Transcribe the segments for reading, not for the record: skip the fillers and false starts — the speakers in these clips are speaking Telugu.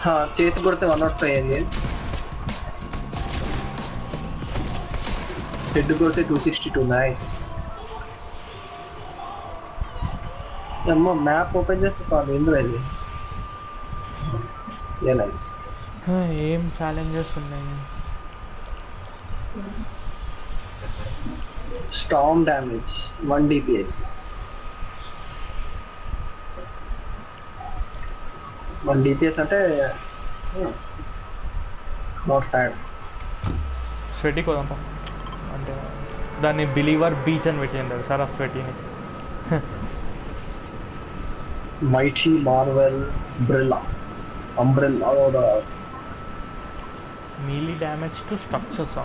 చేతి కొడితే 105 అయింది. హెడ్ కొడితే 262. నైస్. అమ్మ మ్యాప్ ఓపెన్ చేస్తే చాలు. ఏంద్రా ఇది? నైస్. ఏం ఛాలెంజెస్ ఉన్నాయి? Storm damage 1 DPS. 1 DPS అంటే నాట్ సాడ్. స్వెటీకి వదాం అంటే దాన్ని బిలీవర్ బీచ్ అని పెట్టింటారు సార్ ఆ స్వెటీని. Mighty marvel umbrella melee damage to structures.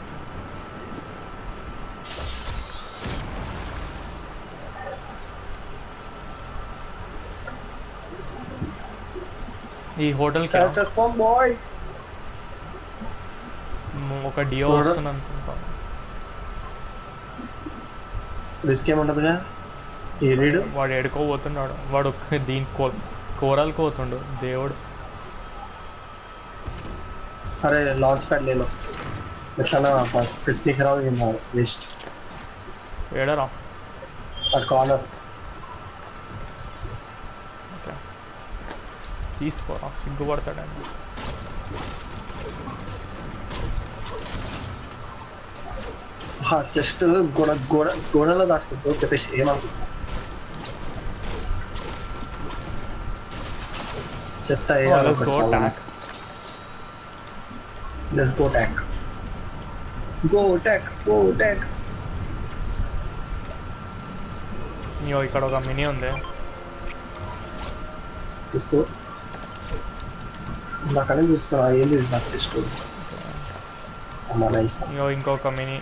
ఈ హోటల్ ఒక డియో వస్తుంది అనుకుంటాను. రిస్క్ ఏముంటుందిగా. వాడు ఎడుకోబోతున్నాడు. వాడు దీని కోరాలకు పోతుండు దేవుడు. అరే లాంచ్ ప్యాడ్ లేను ఎట్లా పిక్నిక్ రావు వేస్ట్. ఏడరా అటు కార్నర్ తీసుకోరా సిగ్గుపడతాడని. జస్ట్ గోడలో దాచుకుంటూ చెప్పేసి ఏమనుకుంటా చెత్త. Let's go attack. Go attack. ఇక్కడ ఒక మినీ ఉంది. సో నాకనే చూస్తున్నా ఏంది నాకు చెస్ట్. అమ్మా నైస్. ఇంకొక మినీ.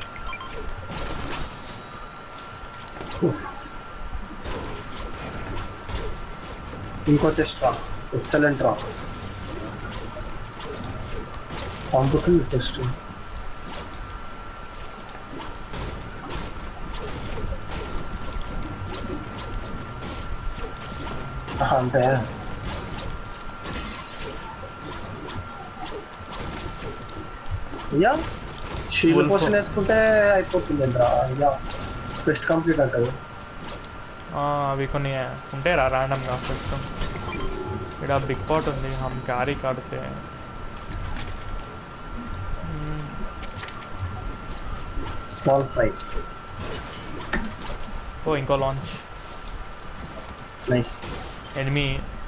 ఇంకో చెస్ట్ రా. ఎక్సలెంట్ రా. సంపుతుంది చెస్ట్. అంటే యా షీల్డ్ పోషన్ వేసుకుంటే అయిపోతుంది రా. యా క్వెస్ట్ కంప్లీట్ అంటది. అవి కొన్ని ఉంటాయి రా ర్యాండమ్గా. ఫస్ట్ ఇక్కడ బిగ్ పాట్ ఉంది. హమ్ క్యారీ కాడితే స్మాల్ ఫ్రై. ఓ ఇంకో launch. Nice. Enemy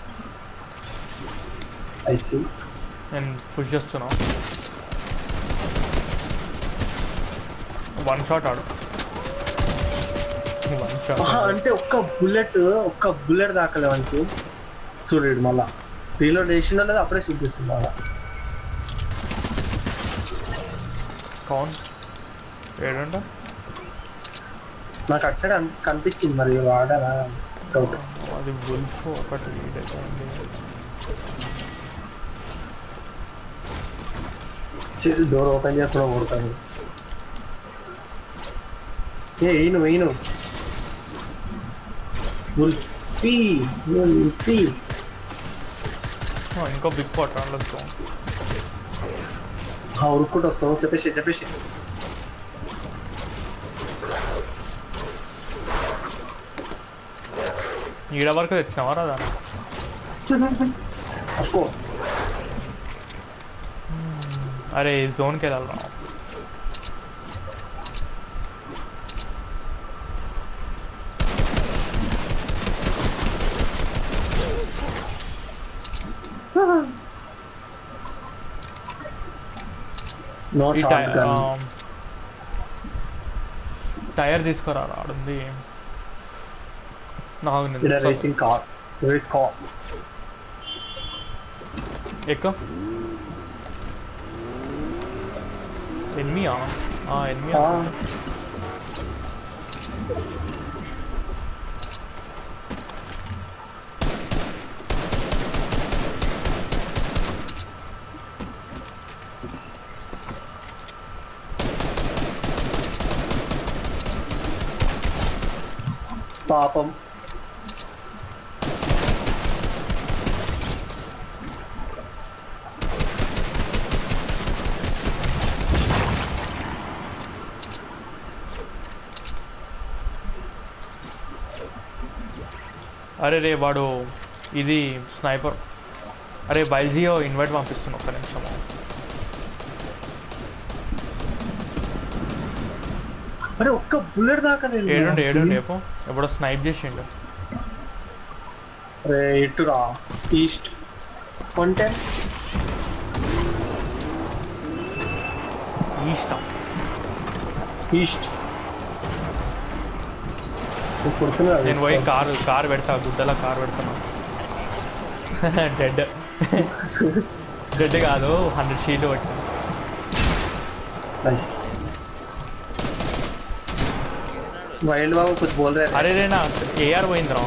I see. నేను పుష్ చేస్తున్నా. వన్ షాట్ ఆడు. అంటే ఒక్క బుల్లెట్ దాకలేవానికి చూడడు. మళ్ళా రీలోడ్ చేసిండో లేదా అప్పుడే షూట్ చేస్తుందా. కౌన్ ఏడంట నాకు అటు సైడ్ కనిపించింది. మరి వాడరా డౌట్. అది వుల్ఫ్ ఒకటి. డోర్ ఓపెన్ చేయకుండా కొడతాను. వేయను వుల్ఫీ. ఇంకో బిగ్ పాట్ రాలేదు. ఉరుక్కుంటూ వస్తావు. చెప్పేసి ఈడ వరకు తెచ్చినావా రాదా? Of course. అరే జోన్కి వెళ్ళాలి. No shotgun. టైర్ తీసుకురా ఆడుంది. Racing car. Race car. ఎక్కువ ఎనిమియా. పాపం. అరే రే వాడు ఇది స్నైపర్. అరే వైజియో ఇన్వైట్ పంపిస్తున్నా ఒక్క నిమిషం. అరే ఒక్క బుల్లెట్ దాకా ఏడుండి ఎప్పుడో స్నైప్ చేసిండు. అరే ఇటురా ఈస్ట్ 110 ఈస్ట్ నేను పోయి కారు పెడతా, గుడ్డలా కారు పెడతాను. డెడ్ కాదు 100 షీల్డ్ పట్టిన. వైల్డ్ బాబు कुछ बोल रहे हैं. अरे रे ना AR పోయిందిరా.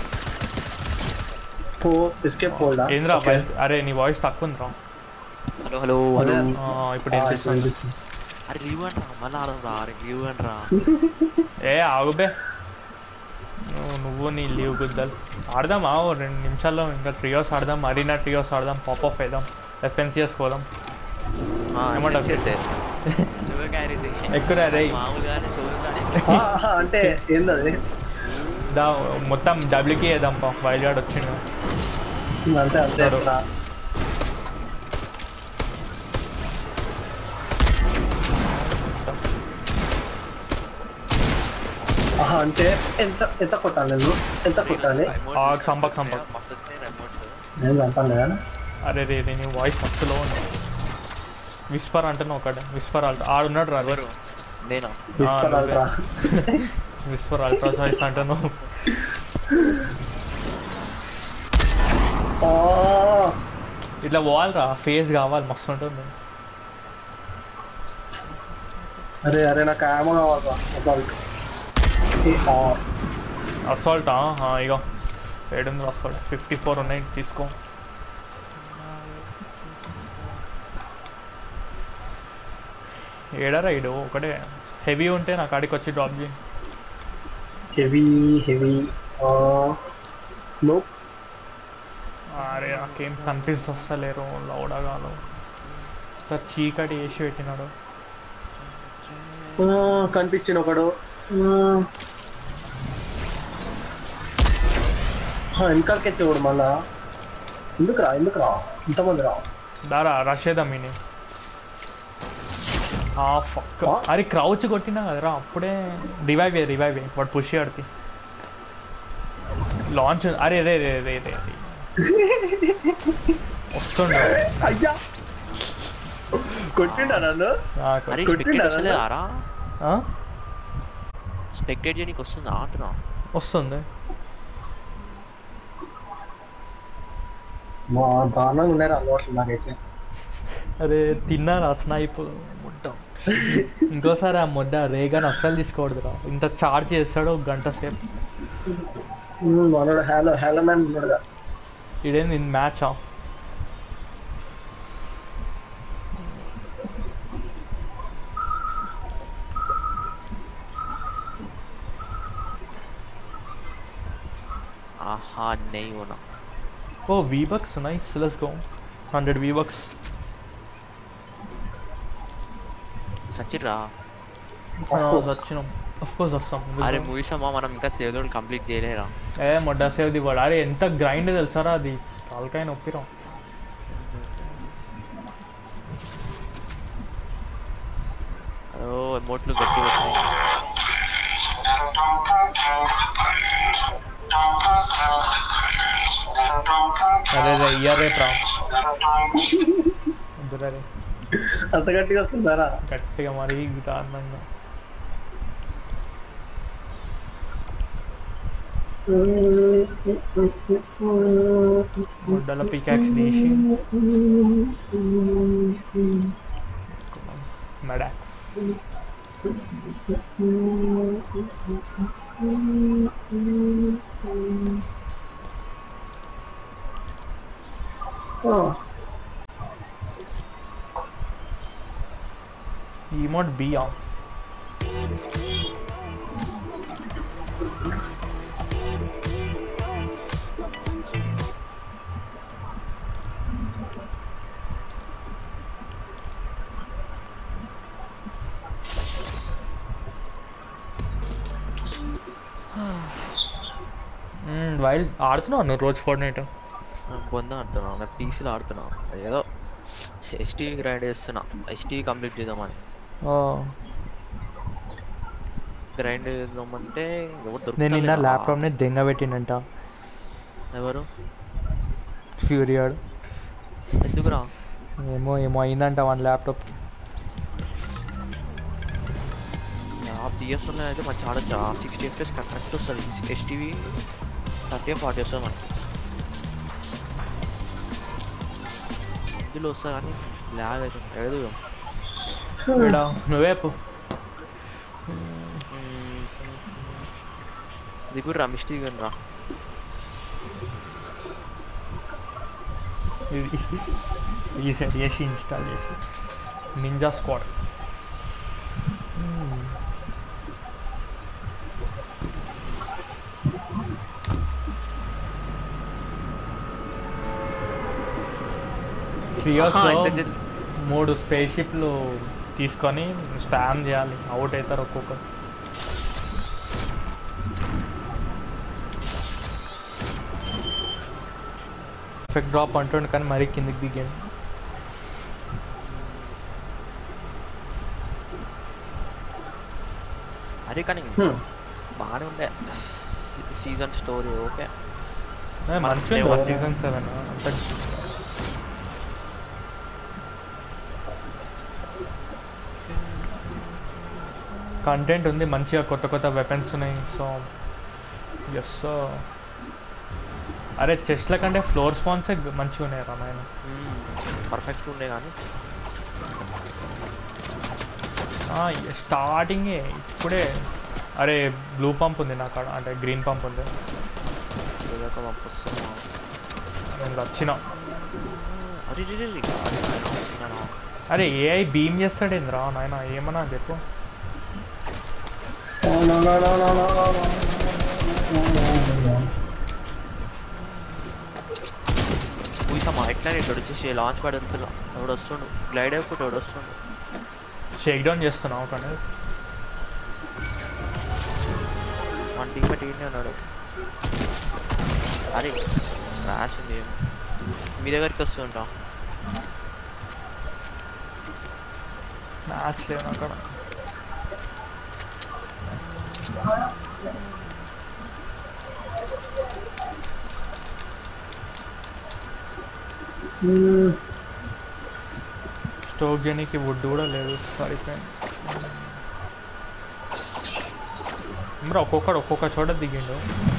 ఓ ఎస్కేప్ హోల్డా ఏంద్రా అరే నీ వాయిస్ తక్కువ ఉందిరా. హలో హలో హలో ఇప్పుడు వినిపిస్తుంది. అరే లీవ్ అంటరా మళ్ళీ ఆడరా. అరే లీవ్ అంటరా. ఏ ఆగుబే నువ్వు నీ లీవ్ గుద్దలు. ఆడదామా 2 నిమిషాల్లో ఇంకా ట్రియోస్ ఆడదాం. అరీనా ట్రియోస్ ఆడదాం. పాపప్ వేద్దాం. FNCS పోదాం. ఏమంటావు? ఎక్కువ అంటే ఏందది మొత్తం డబ్ల్యూకి వేద్దాం. వైల్డ్ కార్డ్ వచ్చిండు అంతే అంతే. అంటే ఎంత ఎంత కొట్టాలి నేను ఎంత కొట్టాలి? సంపక్ నేను చంపాను కదా. అరే రే నీ వాయిస్ అస్సలో ఉంది. విస్పర్ అంటున్నా ఒకటి. విస్పర్ అల్ట్రా ఆడున్నాడు రా. నేను విస్పర్ అల్ట్రా విస్పర్ అల్ట్రా సాయిస్ అంటున్నావు. ఇట్లా పోవాలిరా, ఫేస్ కావాలి, మస్తు ఉంటుంది. అరే అరే నాకు ఆమో కావాలరా. అసాల్ట్ ఇగో 7 అసాల్ట్ 54 ఉన్నాయి తీసుకో. ఏడారా ఇడు ఒకటే హెవీ ఉంటే నా కాడికి వచ్చి డ్రాప్ చేయి. Heavy no. అరే నాకేం కన్ఫ్యూజ్ వస్తలేరు లౌడగాను. చీకటి వేసి పెట్టినాడు. కనిపించిన ఒకడు వెనకాలకే చూడు మళ్ళా. ఎందుకురా ఇంతమంది రా. దారా రష్ చేద్దాం మీని. అరే క్రౌచ్ కొట్టినా కదరా అప్పుడే. రివైవ్ వాడు పుష్ ఆడితే లాంచ్. అరే రే రే రే రే వస్తుండ. అయ్యా కొట్టిండా నన్ను. స్పెక్టేట్ చేయడానికి వస్తుందా అంటున్నా. వస్తుంది. మా దారుణంగా ఉన్నాయి అలవాట్లు నాకైతే. అరే తిన్నారా స్నైప్ ముడ్డ. ఇంకోసారి ఆ ముడ్డ రేగాని అస్సలు తీసుకోకూడదురా. ఇంత చార్జ్ చేస్తాడు 1 గంట సేపు. హలో మ్యాన్ ఉన్నాడుగా. ఇదేంది మ్యాచా? ఆహా नहीं होना. Oh V-Bucks, nice. Let's go. 100 V-Bucks. సచ్చిరా. సచ్చినం. Of course వస్తాం. అరే మూవీస్ అమ్మా మనం ఇంకా సేవ్ ది వరల్డ్ కంప్లీట్ చేయలేరా. మొడ్డ సేవ్ ది వరల్డ్. అరే ఎంత గ్రైండ్ తెలుసారా అది. తలకాయ నొప్పిరా. ఎమోట్లు గట్టి వచ్చాయి. అరే ఇయరే ప్రా వద్దురే. అంత గట్టిగా వస్తుందారా? గట్టిగా మరీ దారుణంగా. ముడ్డల పికాక్స్ తీసి మెడాక్స్. emote B on. And wild ఆడుతున్నావు నువ్వు రోజు ఫోర్ట్నైట్? బొంద ఆడుతున్నా, నా పీసీలో ఆడుతున్నా. ఏదో ఎస్టీ గ్రైండ్ చేస్తున్నా, ఎస్టీ కంప్లీట్ చేద్దామని. గ్రైండ్ చేద్దామంటే ఎవరు నేను నిన్న దొరుకుతలేరా? ల్యాప్టాప్ని దెంగ పెట్టినంట ఎవరు? ఫ్యూరీ ఆడు. ఎందుకురా? ఏమో ఏమో అయిందంట వన్ ల్యాప్టాప్కి. పిఎస్లో అయితే మంచి ఆడొచ్చు. 60 FPS కరెక్ట్ వస్తుంది. ఎస్టీవీ 30-40 వస్తుంది మనకి. ఇందులో వస్తుంది కానీ ల్యాగ్ అవుతుంది. ఏదో నువ్వే దిగురు రా, మిస్టేక్ రా. రీసెట్ చేసి ఇన్స్టాల్ చేసి నింజా స్క్వాడ్. ట్రియోస్లో 3 స్పేస్ షిప్లు తీసుకొని స్పామ్ చేయాలి, అవుట్ అవుతారు ఒక్కొక్కరు. ఎఫెక్ట్ డ్రాప్ అంటుండే కానీ మరీ కిందికి దిగాను. అరే కానీ బాగానే ఉండే సీజన్ స్టోరీ. ఓకే మంచిగా సీజన్ 7 అంత కంటెంట్ ఉంది, మంచిగా కొత్త కొత్త వెపన్స్ ఉన్నాయి. So yes. అరే చెస్ట్ల కంటే ఫ్లోర్ స్పాన్సే మంచిగా ఉన్నాయి రా నాయన. పర్ఫెక్ట్ ఉండే కానీ స్టార్టింగే ఇప్పుడే. అరే బ్లూ పంప్ ఉంది నా కాడ, అంటే గ్రీన్ పంప్ ఉంది. నేను వచ్చిన. అరే ఏఐ బీమ్ చేస్తాడేంద్రా నాయన, ఏమన్నా చెప్పు. ఎట్లా ఇక్కడ వచ్చేసి లాంచ్ ప్యాడ్ వెళ్తున్నా, ఎవడు వస్తుండు గ్లైడ్ అయిపోతే ఎవడు వస్తుండు. షేక్ డౌన్ చేస్తున్నావు కానీ మన టీమ్ టీనే ఉన్నాడు. అరే ర్యాష్ ఉంది, మీ దగ్గరికి వస్తుంటా. మ్యాచ్ లేదు అక్కడ. స్టోక్ చేయడానికి వుడ్ కూడా లేదు, సరిపోయింది. మరి ఒక్కొక్క చోట దిగిండు.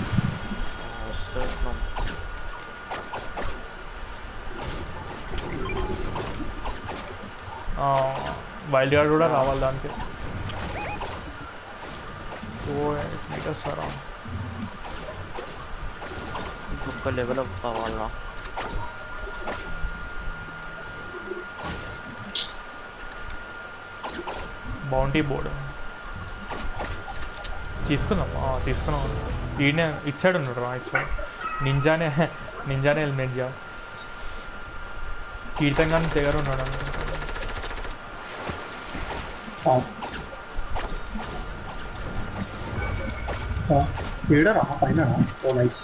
వైల్డ్ గార్డ్ కూడా రావాలి దానికి. ఇంకొక లెవెల్ అప్ కావాలా? బౌంటీ బోర్డు తీసుకున్నాం. ఈయన ఇచ్చాడు ఉన్నాడు రా, ఇచ్చాడు. నింజానే హెల్మెట్ జా కీర్తంగానే దగ్గర ఉన్నాడు అనుకుంటా. ఏడరా పైన. Oh nice.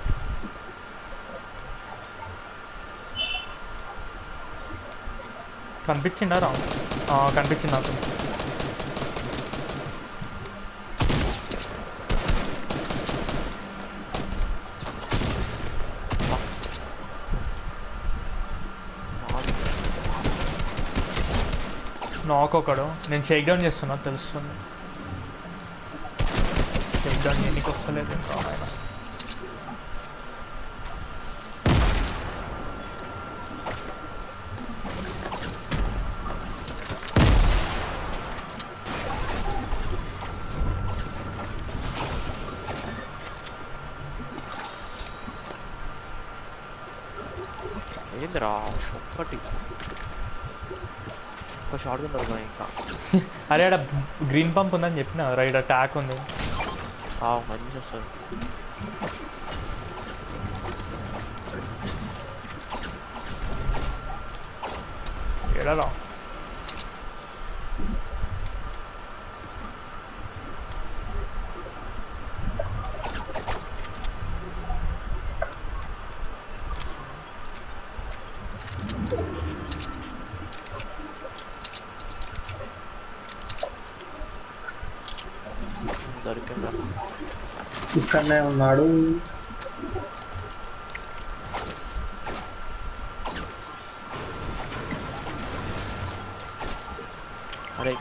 కనిపించిందా రా? కనిపించింది నాకు. నాక్ ఒకడు. నేను షేక్ డౌన్ చేస్తున్నా తెలుస్తుంది. షేక్ డౌన్ ఎన్నికి వస్తలేదు ఇంకా ఆయన. ఏందిరా ఒక్క షార్ట్ దొరకదు ఇంకా. అరే ఆడ గ్రీన్ పంప్ ఉందని చెప్పిన రైడ్ ట్యాక్ ఉంది. మంచి వస్తుంది. ఏడరా ఇక్కడనే ఉన్నాడు. అరే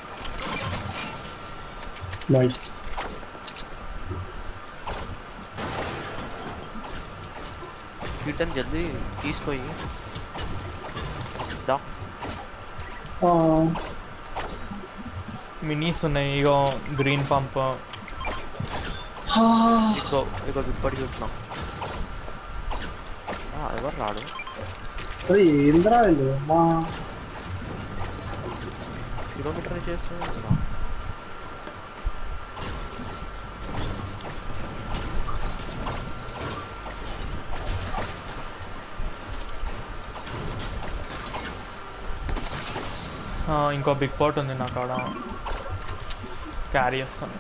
నైస్. రిటర్న్ జల్దీ తీసుకోయి దా. మినీస్ ఉన్నాయి ఇగో గ్రీన్ పంప్ ఇగో ఇగో ఇప్పటికి చూస్తున్నాం. ఎవరు రాడు అది ఏంద్రా వీళ్ళు మా కిలోమీటర్ చేస్తున్నా. ఇంకో బిగ్ పాట్ ఉంది నా కాడ, క్యారీ చేస్తాను.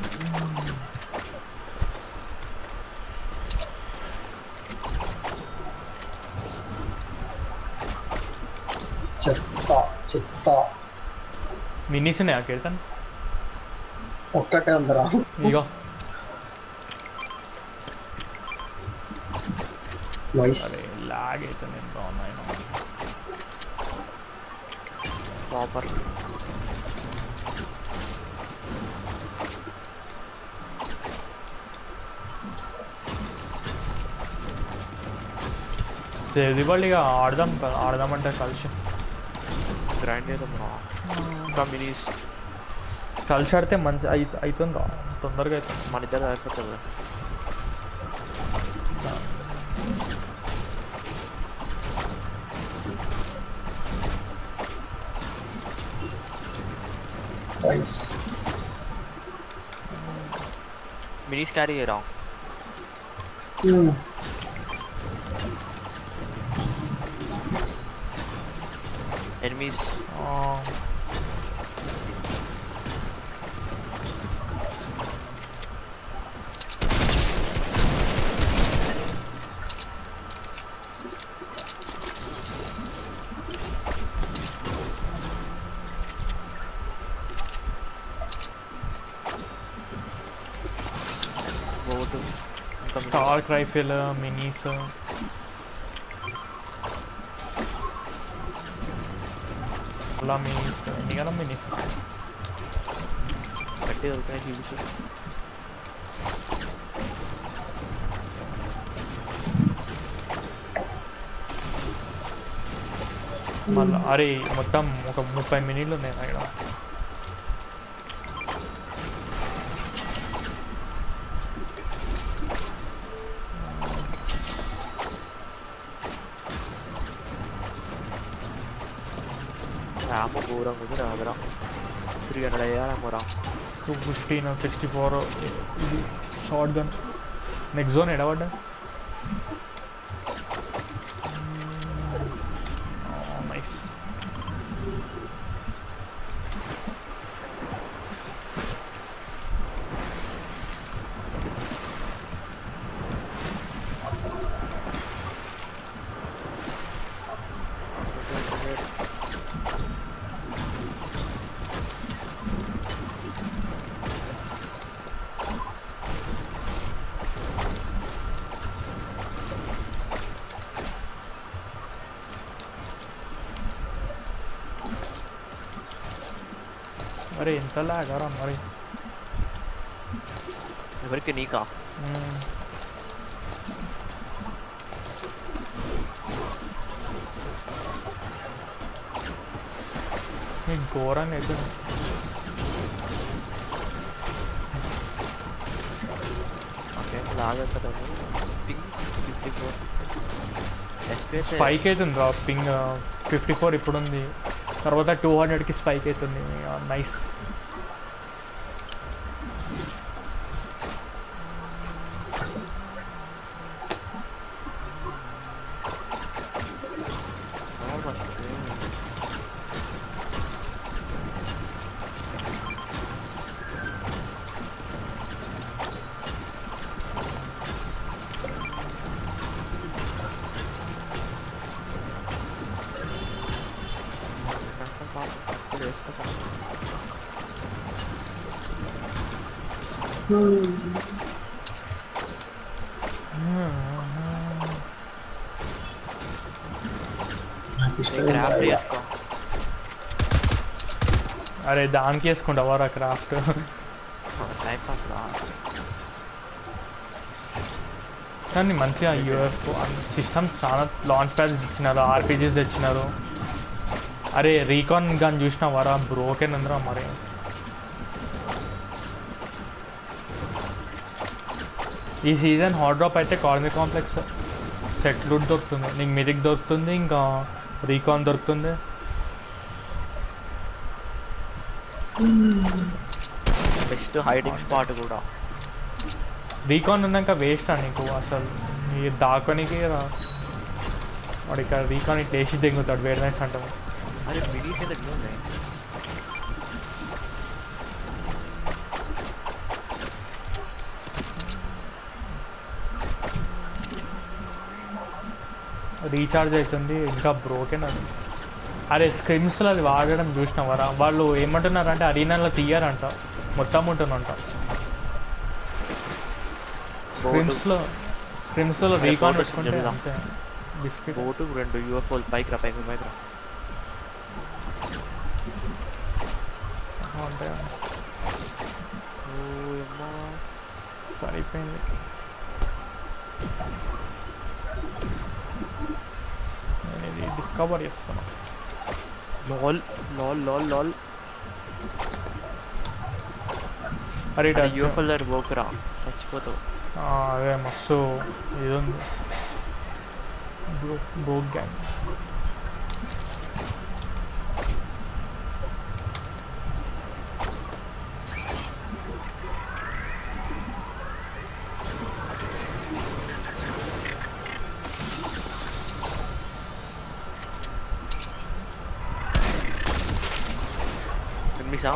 చెత్త చెత్త మినీస్ ఉన్నాయా కీర్తన్? ఒక్కటే ఉందిరా. ఇగో నైస్. అరే లాగ్ అయితే నేను బాగున్నాయి ప్రాపర్ ఇక ఆడదామంటే కలిసి గ్రైండ్ చేద్దాం. ఇంకా మినీస్ కలిసి ఆడితే మంచి అవుతుందా, తొందరగా అవుతుంది. మన ఇద్దరు అయిపోతుంది. నైస్. మినీస్ క్యారీ చేయరా? ఎనిమీస్ స్టార్క్ రైఫిల్, మినీస్, అలా మినీస్ ఎన్ని కదా మినీస్ గట్టి దొరుకుతాయి చూపించు. మళ్ళీ అరే మొత్తం ఒక 30 మినిట్లు ఉన్నాయి నా ఇక్కడ. రాము ఘోరం ఉంది నా దగ్గర. 300 అయ్యాము రా. 215, 64 ఇది షార్ట్ గన్. నెక్స్ట్ జోన్ ఎడబడ్డా నైస్. అరే ఎంత లాగారా మరి. ఎవరికి నీకా? ఘోరంగా అయితే స్పైక్ అవుతుంది రా. పింగ్ 54 ఇప్పుడు ఉంది, తర్వాత 200కి స్పైక్ అవుతుంది. నైస్. ఇష్టం క్రాఫ్ట్ చేసుకో. అరే దానికి వేసుకుంటావారా క్రాఫ్ట్? టైం పాస్ రా. కానీ మంచిగా యూఎఫ్ఓ సిస్టమ్స్ చాలా లాంచ్ ప్యాడ్స్ ఇచ్చినారు, ఆర్పీజీస్ తెచ్చినారు. అరే రీకాన్ గన్ చూసినావారా? బ్రోకెన్ ఉందిరా మరి. ఈ సీజన్ హాట్ డ్రాప్ అయితే కాలనీ కాంప్లెక్స్ సెట్ లూట్ దొరుకుతుంది నీకు, మిరిక్ దొరుకుతుంది, ఇంకా రీకాన్ దొరుకుతుంది. బెస్ట్ హైడింగ్ స్పాట్ కూడా. రీకాన్ ఉన్నాక వేస్ట్ నీకు అసలు, ఈ దాకోనికి వాడు ఇక్కడ రీకాన్ ఇట్లా వేసి దిగుతాడు వేరే నైట్స్ అంటాము. అరే మినీ కింద ఉన్నాయి. రీఛార్జ్ అవుతుంది ఇంకా బ్రోకెన్ అది. అరే స్క్రిమ్స్లో అది వాడడం చూసినావారా? వాళ్ళు ఏమంటున్నారంటే అరీనాలో తీయారంట, మొత్తం ఉంటుందంట. స్క్రిమ్స్లో రీకాన్ పెట్టుకుంటే అంతే. బిస్కెట్ బోటు 2 యూఎఫ్ఓలు పైకి రా. అంటే సరిపోయింది. నేను ఇది డిస్కవర్ చేస్తాను. లాల్ అరే యూఎఫ్ఓల దగ్గర పోకురా, చచ్చిపోతావు. అదే మస్తు ఇది ఉంది బ్రోక్ గ్యాంగ్. మిసా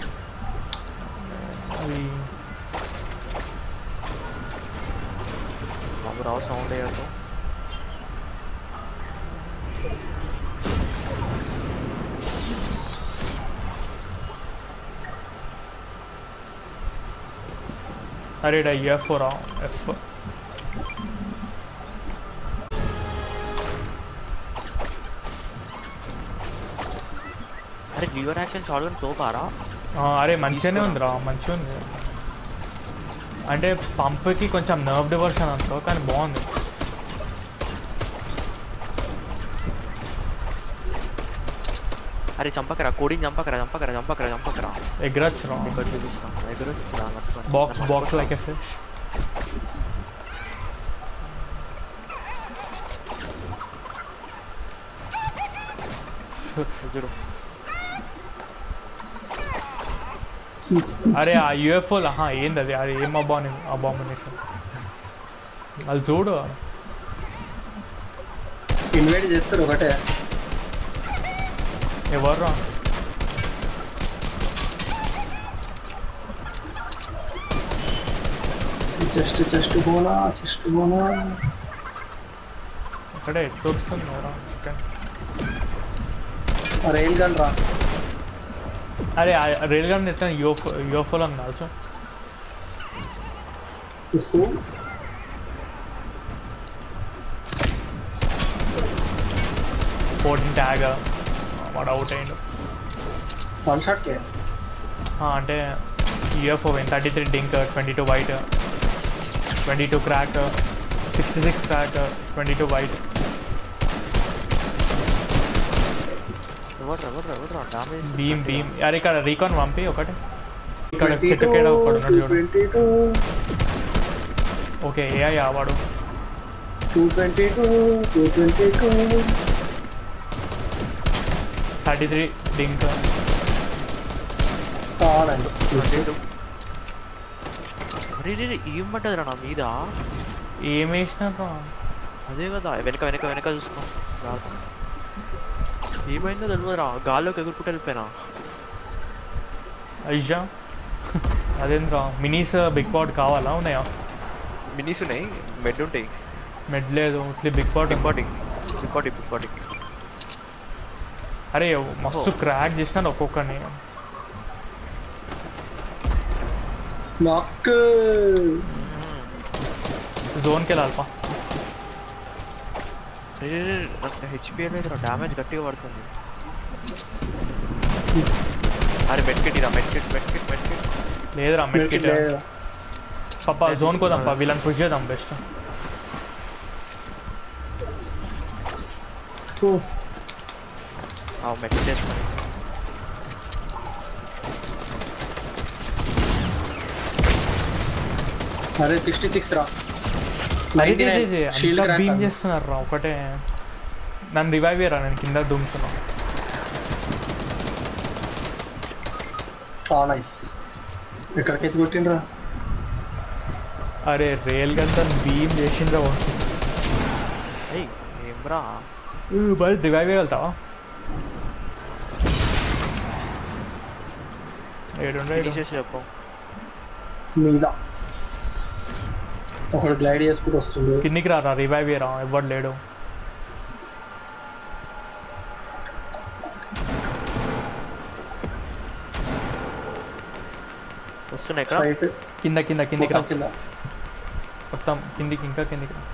అది రావు సౌండ్ అయ్యారు. అరే యూఎఫ్ఓ రా ఎఫ్. అరే లివర్ యాక్షన్ షాట్ గన్ తోపారా? అరే మంచిగానే ఉందిరా, మంచిగా ఉంది. అంటే పంప్కి కొంచెం నర్వ్డ్ వర్షన్ అనుకో, కానీ బాగుంది. అరే చంపకరా, కోడిని చంపకరా. ఎగ్రొచ్చురా ఇక్కడ చూపిస్తాం. Box like a fish. చూడు. అరే ఆ యూఎఫ్ఓలు ఏంది అది? అది ఏం అబామినేషన్ అది చూడు. ఇన్వైట్ చేస్తారు ఒకటే. ఎవర్రా? చెస్ట్ బోనా ఇక్కడ ఎట్టు వస్తుంది ఎవరా? చికెన్ రైల్ గన్ రా. అరే రైల్ గన్ ఎత్తా యూఎఫ్ఓలో కావచ్చు. 14 ట్యాగ్ వాడు అవుట్ అయ్యిండు. 1 షాట్ కే అంటే UFO 33 dink, 22 white, 22 crack, 66 crack, 22 white. Bheem అరే ఇక్కడ రీకాన్ పంపి ఒకటి. ఇక్కడ చెట్టుకేడ ఒకడు ఉన్నాడు చూడు. ఓకే ఏఐ వాడు 33 డింక్. ఏం పడ్డదిరా నా మీద? ఏం వేసినారా? అదే కదా వెనక చూసుకో. ఏమైందో తెలియదురా, గాల్లోకి ఎగురుకుంటూ వెళ్ళిపోయినా. అయ్యా అదేంద్రా మినీస్ బిగ్ పాట్ కావాలా? ఉన్నాయా? మినీస్ ఉన్నాయి, మెడ్ ఉంటాయి. మెడ్ లేదు, బిగ్ పాట్. అరే మస్తు క్రాక్ చేసినారు ఒక్కొక్కరిని. జోన్కి వెళ్ళాలి. హెచ్పి లేదు డ్యామేజ్ గట్టిగా పడుతుంది. అరే మెడ్కిట్ ఇరా మెడ్కిట్ లేదురా మెడ్కిట్ పప్ప జోన్ కోదాంపా వీళ్ళని పుష్ చేద్దాం బెస్ట్. మెడ్కిట్ వేసుకొని అరే 66 రా. షీల్డ్ బీమ్ చేస్తున్నారు రా ఒకటే. నన్ను రివైవ్ చేయరా, నేను కింద దుమ్ముతున్నా. నైస్. ఎక్కడికి కొట్టిండ్రా? అరే రేల్ గన్ తను బీమ్ చేసిండ్రా. ఏమ్రా బస్ రివైవ్ చేయగలుగుతావా? చెప్పు మీద ఒకడు గ్లైడ్ చేసుకుంటూ వస్తుంది. కిందికి రారా, రివైవ్ చేయరా, ఎవరు లేడు. వస్తున్నాయి కింద కింద కిందికి రా, కింద మొత్తం కిందికి, ఇంకా కిందికి రా.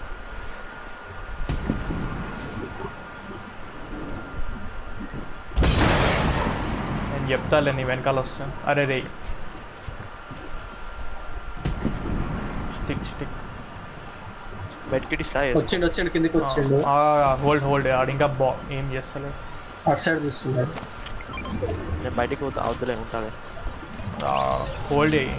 నేను చెప్తాలే నీ వెనకాల వస్తాను. అరే రే స్టిక్ మెడ్కిట్ వచ్చిండు కిందికి వచ్చిండు. హోల్డ్ ఆడు ఇంకా ఏం చేస్తలేదు. అటు సైడ్ చూస్తున్నాడు. నేను బయటికి పోతా, అవతలే ఉంటాడు. హోల్డ్ అయ్యి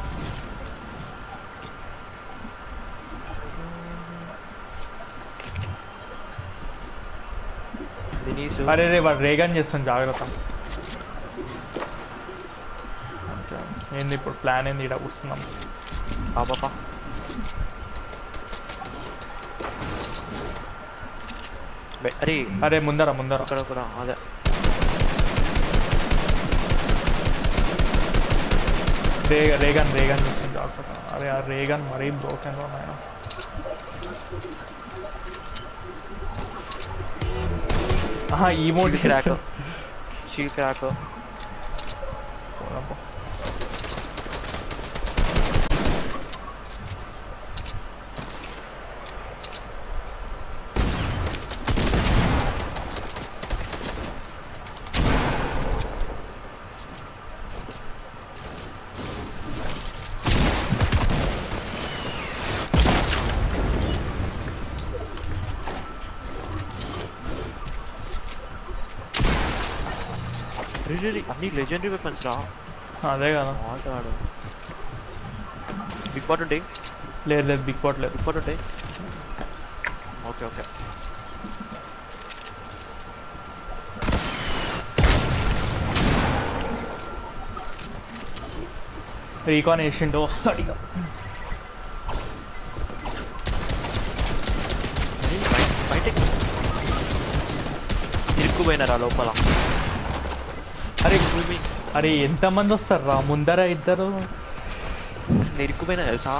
అరే రే వాడు రేగన్ చేస్తాను, జాగ్రత్త. ఏంది ఇప్పుడు ప్లాన్ ఏంది? ఇక్కడ కూస్తున్నాం. పాపా అరే అరే ముందర అక్కడ కూడా అదే రేగన్ చేస్తాను, జాగ్రత్త. అరే ఆ రేగన్ మరీ బ్రోకెన్ రా నాయన. Emote crack, shield crack. అన్ని లెజెండరీ వెపన్స్ రా. అదే కదా. ఆడు బిగ్ పాట్ ఉంటాయి. లేదు బిగ్ పాట్ ఉంటాయి. ఓకే రీకాన్ వేసిండు, వస్తాడు ఇక. బయటకి ఇరుక్కుపోయినారా లోపల. అరే ఎంతమంది వస్తారు రా ముందర? ఇద్దరు ఇరుక్కుపోయినా తెలుసా?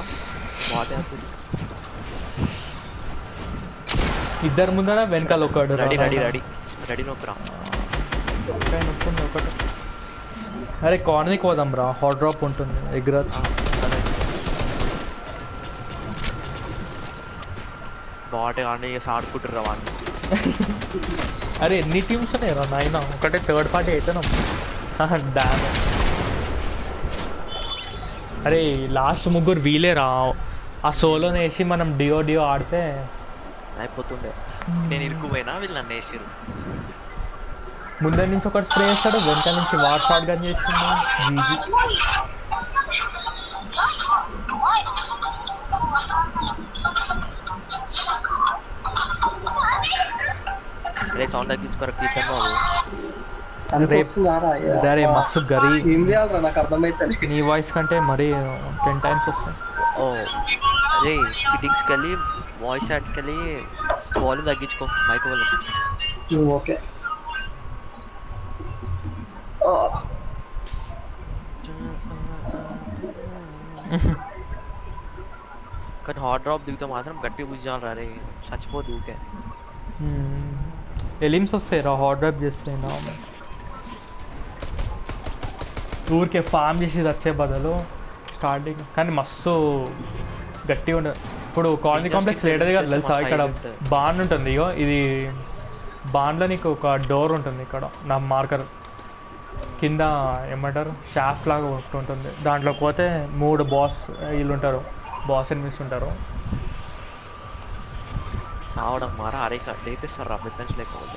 ఇద్దరు ముందర, వెనకాల ఒకడు. రెడీ నొక్కరా. ఒకటి. అరే కార్నర్కి పోదాం రా, హాట్ డ్రాప్ ఉంటుంది ఎగ్రాజ్. బాట్ కానీ ఆడుకుంటారు రా వాళ్ళు. అరే ఎన్ని టీమ్స్ ఉన్నాయి రా నాయన? ఒకటే థర్డ్ పార్టీ అవుతున్నాం. డామ్. అరే లాస్ట్ ముగ్గురు వీలే రా. ఆ సోలోని వేసి మనం డియో ఆడితే అయిపోతుండే. నేను ఇరుక్కుపోయినా వీళ్ళు నన్ను వేసారు. ముందర నుంచి ఒకటి స్ప్రే చేస్తాడు, వెనకాల నుంచి వాట్ షాట్ గన్ చేస్తుంది. అరే సౌండ్ తగ్గించుకోరా కీర్తన్ బాబు. అరే మస్తు గరీ. ఏం చేయాలరా నాకు అర్థమైతే. నీ వాయిస్ కంటే మరీ 10 times వస్తాయి. అదే సెట్టింగ్స్కి వెళ్ళి వాయిస్ యాడ్కి వెళ్ళి వాల్యూమ్ తగ్గించుకో, మైక్ వాల్యూమ్. ఓకే. కానీ హాట్ డ్రాప్ దిగుతా మాత్రం గట్టి బుజ్జాలి రే, చచ్చిపోదు ఊకే. ఎలిమ్స్ వస్తాయి రా హాట్ డ్రాప్ చేస్తాయి. ఊరికే ఫామ్ చేసి వచ్చే బదులు స్టార్టింగ్. కానీ మస్తు గట్టిగా ఉండదు. ఇప్పుడు కాలనీ కాంప్లెక్స్ లేటది కదా తెలుసా, ఇక్కడ బాండ్ ఉంటుంది. ఇగో ఇది బాండ్లో నీకు ఒక డోర్ ఉంటుంది ఇక్కడ నా మార్కర్ కింద ఏమంటారు షాఫ్ట్ లాగా ఒకటి ఉంటుంది. దాంట్లోకి పోతే 3 బాస్ వీళ్ళు ఉంటారు, బాస్ ఎనిమిస్ ఉంటారు. సావడం మారా అరే లేపేస్తారు వెపన్స్ లేకపోతే.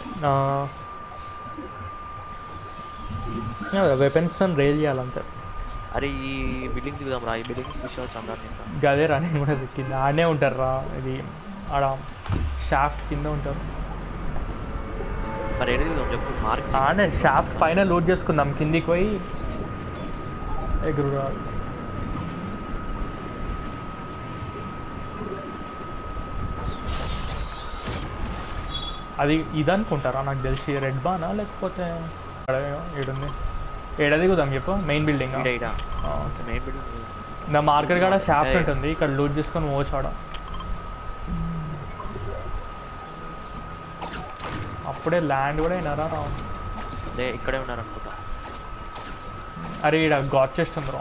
వెపన్స్ రేల్ చేయాలంతే. అరే ఈ బిల్డింగ్ దిగుదాం రా, ఈ బిల్డింగ్ తీసుకోవచ్చు అందరు. గదే రా, నేను కూడా కింద ఆడనే ఉంటారు రా, ఇది ఆడ షాఫ్ట్ కింద ఉంటారు. మరి ఎక్కడ దిగుదాం చెప్పు మార్క్. ఆడే షాఫ్ట్ పైన లోడ్ చేసుకుందాం, కిందికి పోయి ఎగురు రాదు. అది ఇది అనుకుంటారా నాకు తెలిసి, రెడ్ బానా లేకపోతే ఏడుంది ఏడ దిగుదాం చెప్పు. మెయిన్ బిల్డింగ్ మెయిన్ బిల్డింగ్ నా మార్కెట్ కాడ షాఫ్ట్ ఉంటుంది, ఇక్కడ లూట్ చేసుకొని పోచాడ. అప్పుడే ల్యాండ్ కూడా అయినారా రా? ఇక్కడే ఉన్నారు అనుకుంటా. అరే ఇక్కడ గాడ్ చెస్ట్ ఉంది రా,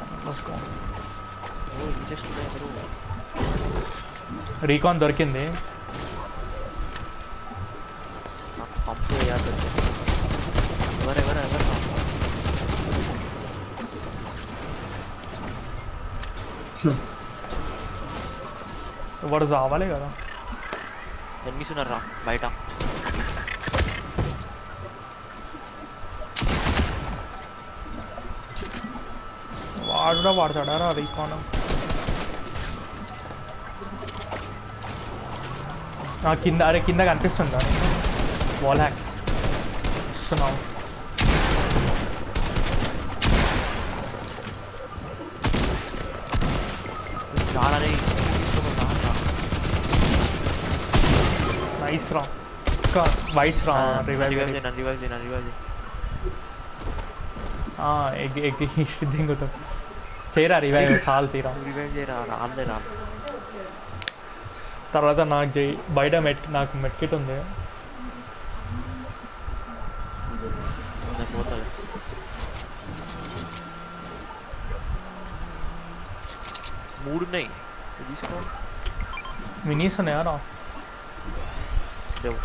రీకాన్ దొరికింది. పంపు ఎవరెవరు వాడు రావాలి కదా. ఎనిమిస్ ఉన్నారా బయట? వాడు కూడా వాడతాడా రా రీకాన్? కింద అరే కింద కనిపిస్తుందా వాల్ హ్యాక్ ఇస్తున్నావు? నైస్ రా, వైస్ రా. దింగుతా చేయరా రివైవ్, చాలు తీరా రివైవ్ చేయరా. రాలే తర్వాత నాకు చేయి. బయట నాకు మెట్కిట్ ఉంది. పోతుంది 3 ఉన్నాయి తీసుకో. మినీస్ ఉన్నాయా రా? లేవు.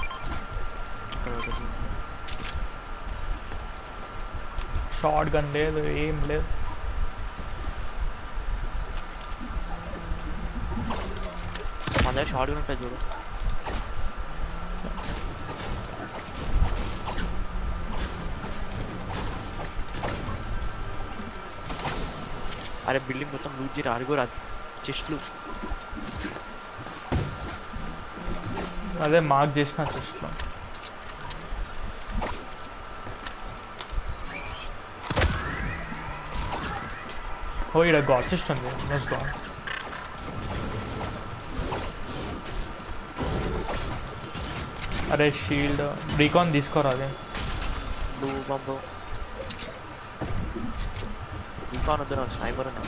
షార్ట్ గన్ లేదు, ఏం లేదు. మన దగ్గర షార్ట్ గన్ ఉంటుంది చూడు. అరే బిల్డింగ్ మొత్తం లూట్ చేయరు. అరుగురు చెస్ట్లు. అదే మార్క్ చేసిన చెస్ట్లో. ఓ ఇక్కడ గాడ్ చెస్ట్ ఉంది. అరే షీల్డ్ రీకాన్ తీసుకోరా. అదే బ్లూ బంబు రీకాన్ వద్దు, నాకు స్నైపర్ ఉన్నా.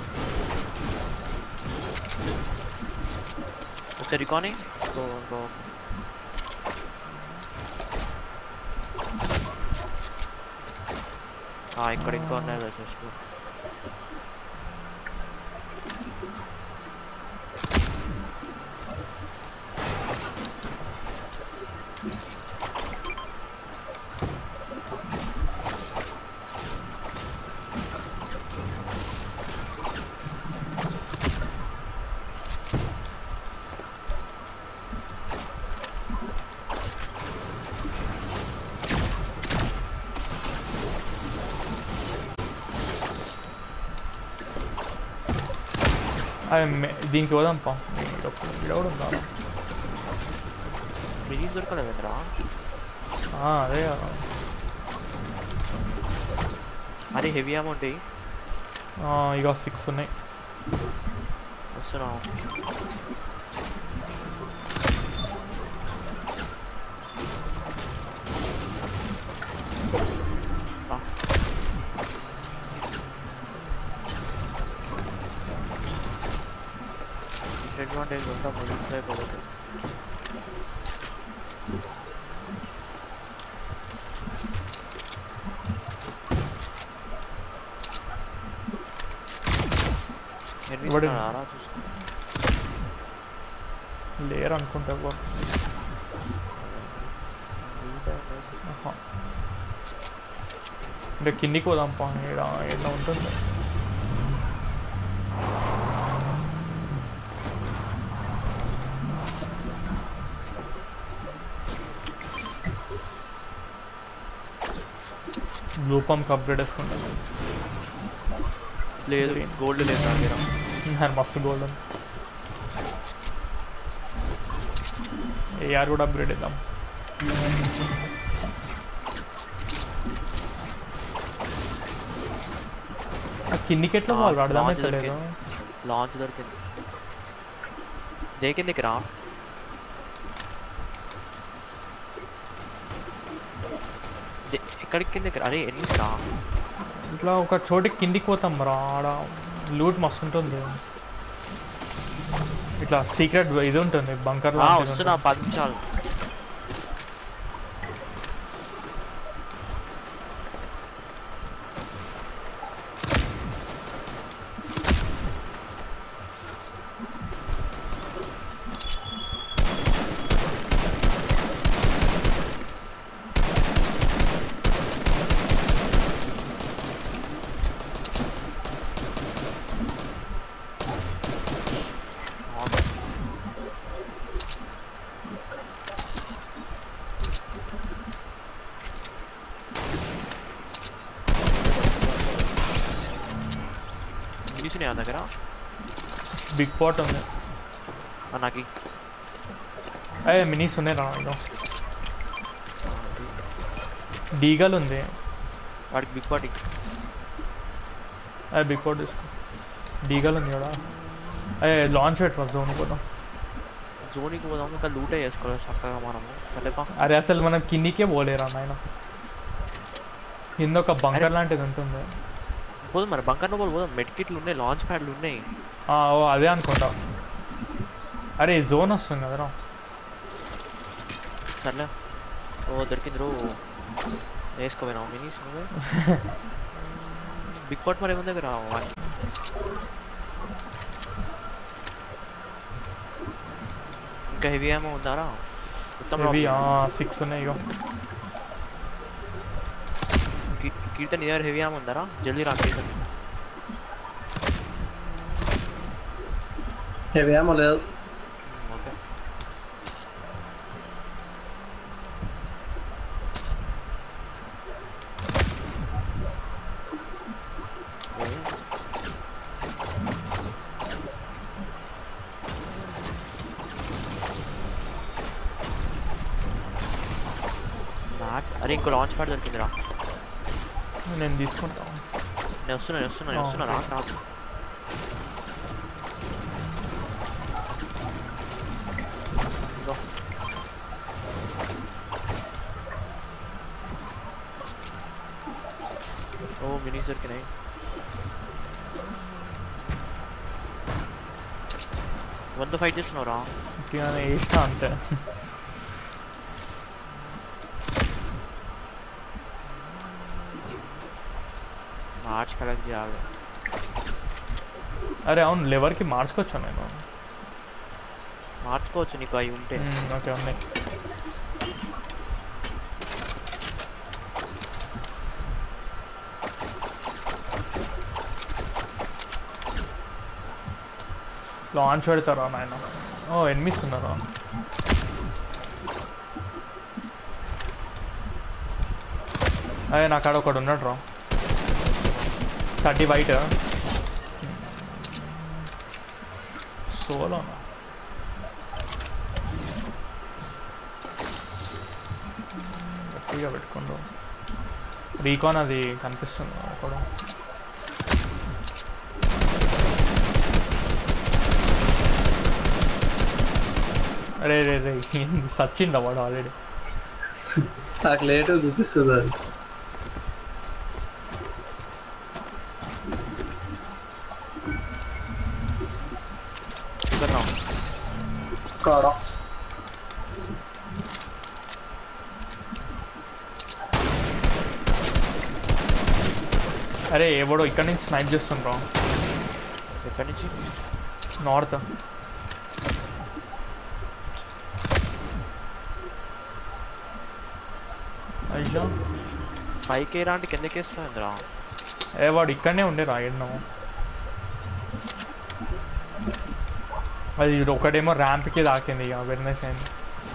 ఒకసారి రీకాన్ ఇంకో ఇక్కడ ఇంకో ఉన్నాయి కదా చెస్ట్. దీనికి పోదాంపా. ఇక్కడ కూడా ఉందా? మినీస్ దొరకలేదురా. అదే అరే హెవీ అమౌంట్ ఇక 6 ఉన్నాయి. వస్తున్నావు. డిసడ్వాంటేజ్ ఉంటా ముగిస్తాయి పోతే. లేరు అనుకుంటా ఎవరు. ఆహా. అంటే కిందికి పోదాం పా, ఏదో ఉంటుంది. బ్లూ పంప్ అప్గ్రేడ్ వేసుకుంటాను. లేదు గోల్డ్ లేదు నా దగ్గర. మస్తు గోల్డ్ ఉంది. ఏఆర్ కూడా అప్గ్రేడ్ ఇద్దాం. కిందికి ఎట్లా వాళ్ళు అర్థమైతలేదు. లాంచ్ దొరికింది. దేకిందికి రా. ఎక్కడికి కిందకి అరే ఎన్ని రా. ఇట్లా ఒక చోటికి కిందికి పోతాం రా. ఆడ లూట్ మస్తు ఉంటుంది. ఇట్లా సీక్రెట్ ఇది ఉంటుంది బంకర్. వస్తున్నా 10 నిమిషాలు. నా దగ్గర బిగ్ పాట్ ఉంది. నాకు అయ్యే మినీస్ ఉన్నాయి రా. ఇదో డీగల్ ఉంది వాడికి. బిగ్ పాట్ అదే బిగ్ పాట్ తీసుకో. డీగల్ ఉంది కూడా. అయ్యే లాంచ్ పెట్టరా జోన్ పోదాం. జోన్కి పోదాం. ఇంకా లూటే చేసుకోవాలి చక్కగా మనము. సరేపా. అరే అసలు మనం కిందికే పోలేరా నాయన. కింద ఒక బంకర్ లాంటిది ఉంటుంది. పోదాం మరి బంకర్లో పోదాం. మెడ్ కిట్లు ఉన్నాయి, లాంచ్ ప్యాడ్లు ఉన్నాయి. ఓ అదే అనుకుంటా. అరే జోన్ వస్తుంది కదరా. సర్లే. ఓ దొరికింది రో. వేసుకోపోయినావు మినీస్ నువ్వే. బిగ్ పాట్ మరి ఏముంది దగ్గర. ఇంకా హెవీ ఏమో ఉందారా? మొత్తం 6 ఉన్నాయి. ఇగో కీర్తన్ ఇయర్ హెవీ ఏమో ఉందారా? జల్దీ రా కీర్తన్. హెవీ ఏమో లేదు. ఓకే. అరే ఇంకో లాంచ్ ప్యాడ్ దొరికిందిరా. నేను తీసుకుంటాను. నేను వస్తున్నా రా. ఓ మినీస్ దొరికినాయి. వంద ఫైట్ చేస్తున్నావురా. వేస్తా అంతే. మార్చ్ కలెక్ట్ చేయాలి. అరే అవును లెవర్కి మార్చుకోవచ్చా? నేను మార్చుకోవచ్చు నీకు అవి ఉంటే. ఓకే ఉన్నాయి. లాంచ్ పెడతారా నాయన? ఓ ఎనిమిస్ ఉన్నారా? అదే నాకు ఆడ ఒకడు ఉన్నాడు రా. 30 వైట్ సోలోనా? గట్టిగా పెట్టుకుంటాం. రీకాన్ అది కనిపిస్తుంది కూడా. అరే రే రే సచ్చిందా వాడు ఆల్రెడీ? నాకు లేటు చూపిస్తుంది అది. కాడ అరే ఎవడో ఇక్కడ నుంచి స్నైప్ చేస్తుండ్రా. ఎక్కడి నుంచి? నార్త్. అయ్యో పైకి రాంటి కిందకి వేస్తాందిరా. ఏ వాడు ఇక్కడనే ఉండే రాయడం. అది ఒకటేమో ర్యాంప్కి తాకింది ఇక అవేర్నెస్ అయింది.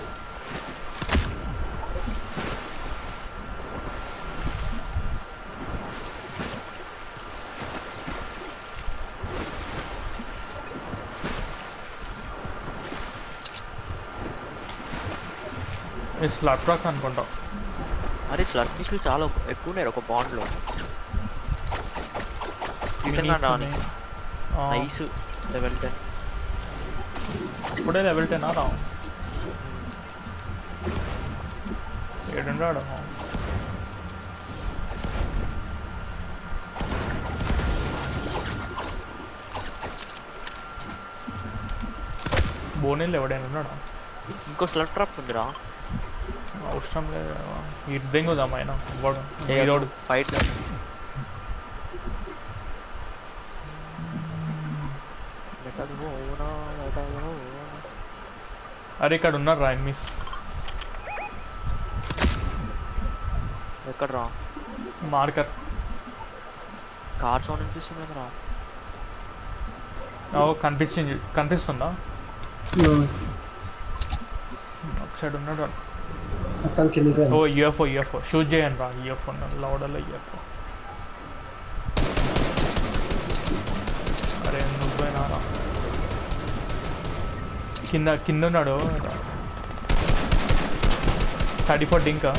స్లట్ ట్రక్ అనుకుంటా. అరే స్లట్ మిస్లు చాలా ఎక్కువ ఉన్నాయి ఒక బాండ్లో. Nice level 10. ఇప్పుడే లెవెల్ 10 రా. ఏడున్నాడు బోనీలు ఎవడైనా ఉన్నాడా? ఇంకో స్లట్ ట్రాప్ ఉందిరా. అవసరం లేదు ఇద్దాం ఆయన వాడు ఫైట్. అరే ఇక్కడ ఉన్నారు రా ఎనిమిస్. ఎక్కడ రా? మార్కర్ కార్ సౌండ్ అనిపిస్తుంది రా. కనిపిస్తుందా? ఒక సైడ్ ఉన్నాడు. ఓ యూఎఫ్ఓ షూట్ చేయండి రా. యూఎఫ్ఓ లౌడర్లో యూఎఫ్ఓ. అరే నువ్వేనా రా? కింద ఉన్నాడు. 34 ఇంకా.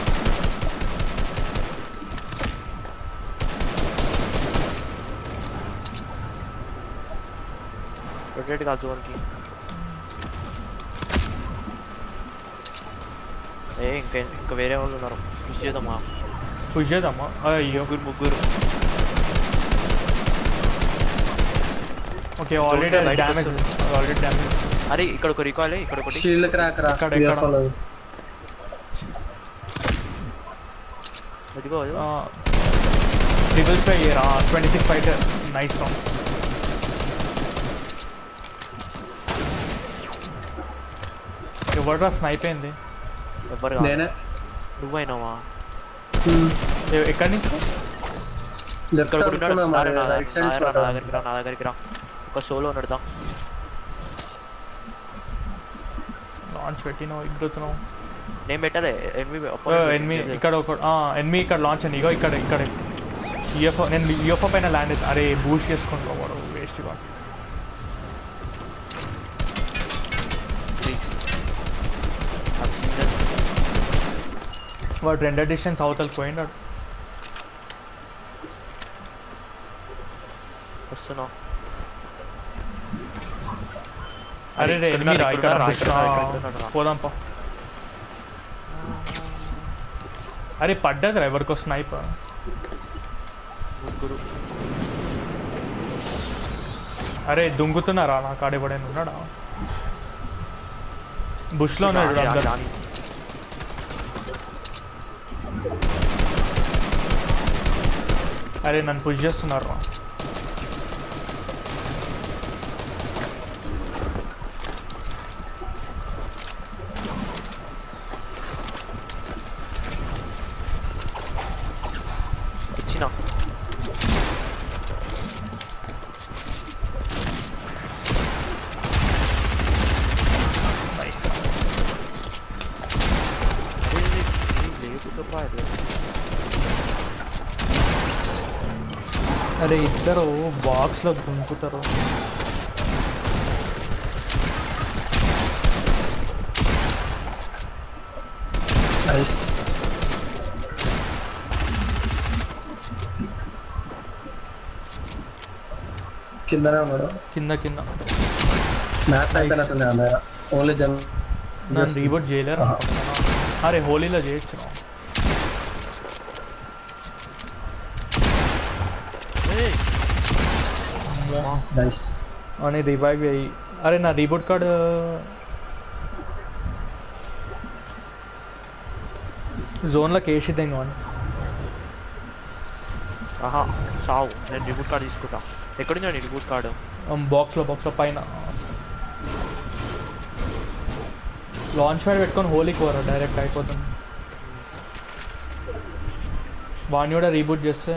రొటేట్ కాదు జోన్కి. ఇంకా వేరే వాళ్ళు ఉన్నారు. పుష్ చేద్దామా? అయ్యో ముగ్గురు. Okay already damage. అరే ఇక్కడ ఒక రికాల్, ఇక్కడ ఒకటి షీల్డ్ క్రాక్ రా. అదిగో ట్రిపుల్ ఫైవ్ ఇయర్ 26 ఫైటర్. Nice round. ఎవరు స్నైప్ అయింది? ఎవరు? నువ్వైనావా? ఎక్కడి నుంచి? నా దగ్గరికి రా. ఒక సోలో నడుదా. లాంచ్ పెట్టినావు ఎగురుతున్నావు. నేను పెట్టలే. ఎనిమి ఇక్కడ ఎనిమి ఇక్కడ లాంచ్ అండి. ఇగో ఇక్కడ యూఎఫ్ఓ. నేను యూఎఫ్ఓ పైన ల్యాండ్ అవుతాను. అరే బూస్ట్ చేసుకుంటావు వాడు వేస్ట్గా. వాడు 2 డిస్టెన్స్ అవతలకి పోయినాడు. వస్తున్నా. అరే రే ఎనిమి రా. ఇక్కడ పోదాం పా. అరే పడ్డది రా ఎవరికో స్నైపర్. ముగ్గురు. అరే దుంగుతున్నారా? నా కాడెవడైనా ఉన్నాడా? బుష్లో ఉన్నాడు అందరు. అరే నన్ను పుష్ చేస్తున్నారు. వచ్చినా అరే ఇద్దరు బాక్స్లో దుంకుతారు. కిందనే ఉన్నాడు. కింద మ్యాచ్ అయిపోయినట్టుంది. ఓన్లీ నన్ను రీబోట్ చేయలేరు. అరే హోలీలో చేయొచ్చు. అని రివైవ్ అయ్యి. అరే నా రీబోట్ కార్డ్ జోన్లోకి వేసిద్దాం కానీ. సావు. నేను రిబూట్ కార్డ్ తీసుకుంటా. ఎక్కడుందా నీ రిబూట్ కార్డు? బాక్స్లో పైన లాంచ్ ప్యాడ్ పెట్టుకొని హోలీకి పోరా. డైరెక్ట్ అయిపోతుంది. వాడిని కూడా రీబూట్ చేస్తే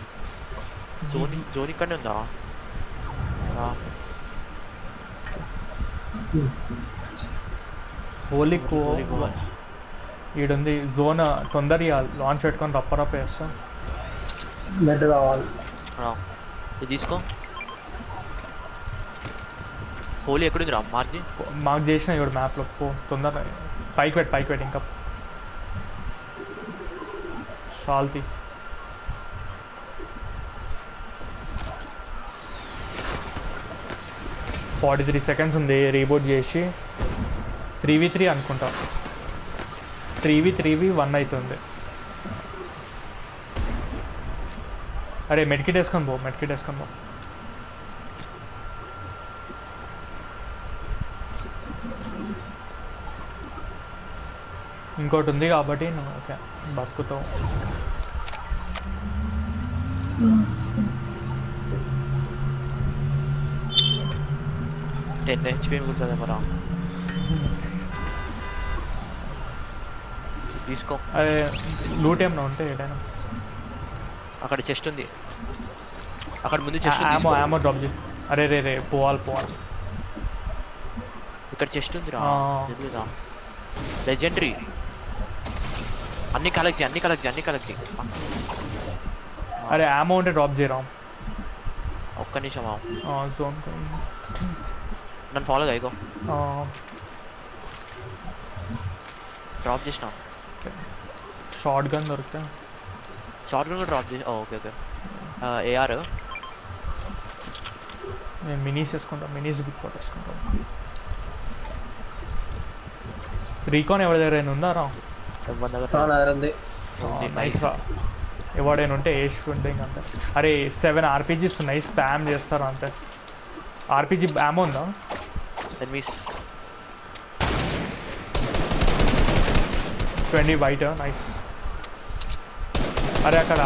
జోన్ ఇక్కడనే ఉందా హోలీ ఈడుంది జోన్ తొందరగా లాంచ్ పెట్టుకొని రప్ప వేస్తా నెట్ కావాలి ఇది తీసుకో హోలీ ఎక్కడుంది రా మార్జి మార్క్ చేసిన ఇప్పుడు మ్యాప్లో పో తొందర పైకి పెట్టు ఇంకా షాల్తీ 43 seconds ఉంది రీబూట్ చేసి 3v3 అనుకుంటా 3v1 అవుతుంది అరే మెడ్కిట్ వేసుకొని పో ఇంకోటి ఉంది కాబట్టి నువ్వు ఓకే బతుకుతావు 10 HP మిగులుతుంది మరా తీసుకో అదే లూట్ ఏమన్నా ఉంటే ఏదైనా అక్కడ చెస్ట్ ఉంది అక్కడ ముందు చెస్ట్ ఉంది ఆమో డ్రాప్ చేయి అరే రే పోవాలి ఇక్కడ చెస్ట్ ఉంది రా తెలియదా లెజెండరీ అన్ని కలెక్ట్ చేయి అరే ఆమో ఉంటే డ్రాప్ చేయరా ఒక్క నిమిషం జోన్ నన్ను ఫాలో అయ్యో డ్రాప్ చేసిన షార్ట్ గన్ దొరికితే షార్ట్ గన్ కూడా డ్రాప్ చేసి ఓకే ఏఆర్ నేను మినీస్ బిగ్ పాట్ వేసుకుంటాం రీకాన్ ఎవరి దగ్గర ఉందా రా నైస్ రా ఎవడైనా ఉంటే వేసుకుంటే ఇంకంతే అరే 7 RPGs ఉన్నాయి స్పామ్ చేస్తారు అంతే RPG ఆమో ఉందా ఎనిమీస్ 20 వైట్ నైస్ అరే అక్కడ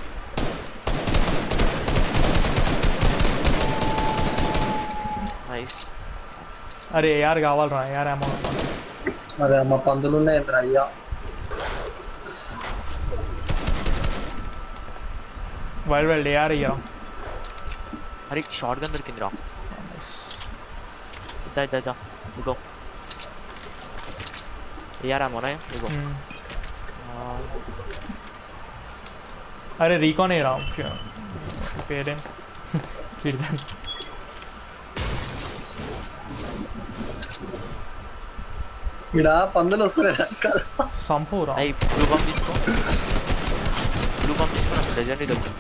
నైస్ అరే AR కావాలరా AR ఆమో అరే అమ్మ పందులు ఉన్నాయి ఎంత అయ్యా వైల్డ్ AR అయ్యా అరే షార్ట్ గన్ దొరికింది రా ఇద్దా ఇగో ఏఆర్ ఆమోనా ఇగో అరే రీకాన్ రా పేరెంట్ ఇక్కడ పందులు వస్తున్నాయి సంపూరా బ్లూ బాంబ్ తీసుకో లెజెండరీ దొరుకుతుంది